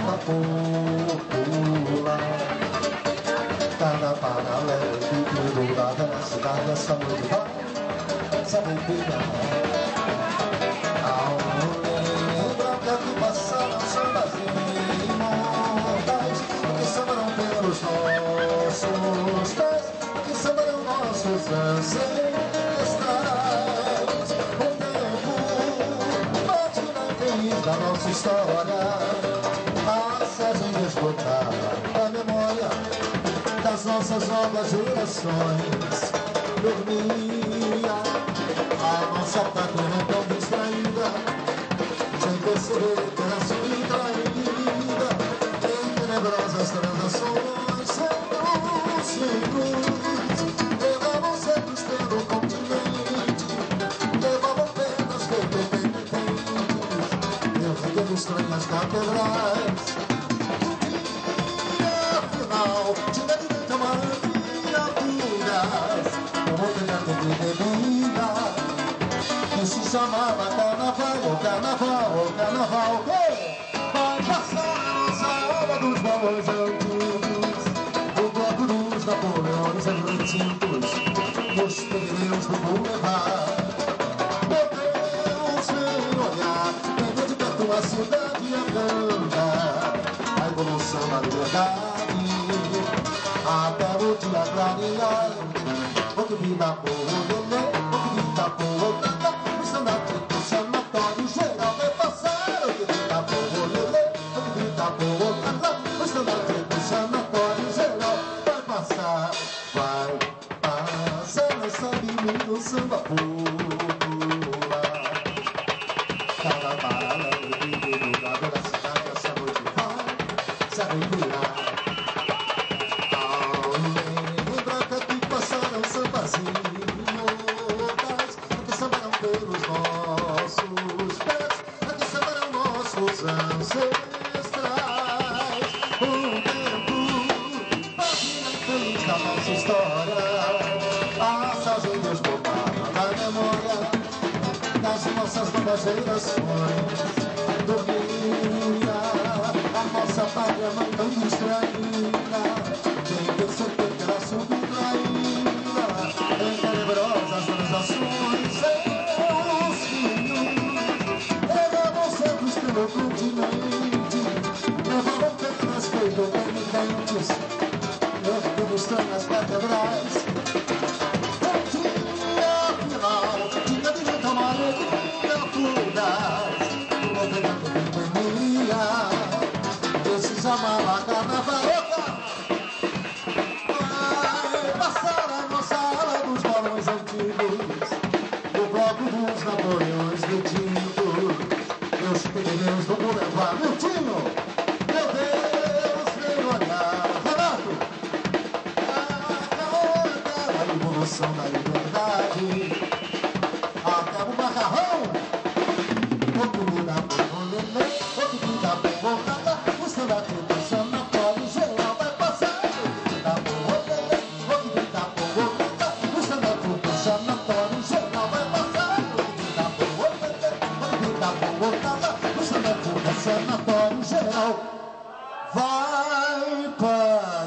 samba popular. Tá na paralela do tudo da cidade, essa noite vai saber pegar. Lembra que passaram sambas imortais, que sambarão pelos nossos pés, que sambarão nossos ancestrais. O tempo bate na raiz da nossa história, acessa inesgotável da memória das nossas novas gerações. Dormia a nossa pátria não tão distraída, sem perceber que era subtraída em tenebrosas transações. Sem luz, levavam secos pelo continente, levavam penas penitentes, erguendo estranhas catedrais. Afinal, tinha direito a maravilhas, como oferta de bebida, que se chamava carnaval, oh carnaval, oh carnaval. Vai passar a nossa aula dos valores antigos, o bloco dos Napoleões antigos, nos pneus do boulevard. Podemos ver, olhar, vem de perto a cidade andando, a evolução da liberdade, até o dia clarear. O que vida boa, lelê, o que vida boa, tata, o estandarte do sanatório geral vai passar. O que vida boa, lelê, o que vida boa, tata, o estandarte do sanatório geral vai passar. Vai passar nessa menina samba popular. Cada paralelo do lugar da cidade, essa noite vai se arrepiar. Passaram sambas imortais, que sambarão pelos nossos pés, que sambarão nossos ancestrais. O tempo página infeliz da nossa história, passa as ilhas botadas na memória das nossas novas gerações. Dormia a nossa pátria mãe tão distraída, quem pensou que era subtraída em tenebrosas transações. Seus filhos levavam secos pelo continente, levavam penas feito penitentes, erguendo estranhas catedrais. Afinal, tinha direito a maioria fugaz, uma pegada de pandemia, que se chamava carnaval. Antigos, o bloco dos Napoleões detidos, meus pneus do boulevard. Miltinho, meu Deus, vem olhar. Renato, a evolução da liberdade, até o macarrão, o comida por lelê, o comida por bocada, o estandarte do sanatório geral vai passar. O comida por lelê, o comida por bocada, o estandarte do sanatório geral vai passar. O comida por lelê, o comida por bocada, o estandarte do sanatório geral vai passar.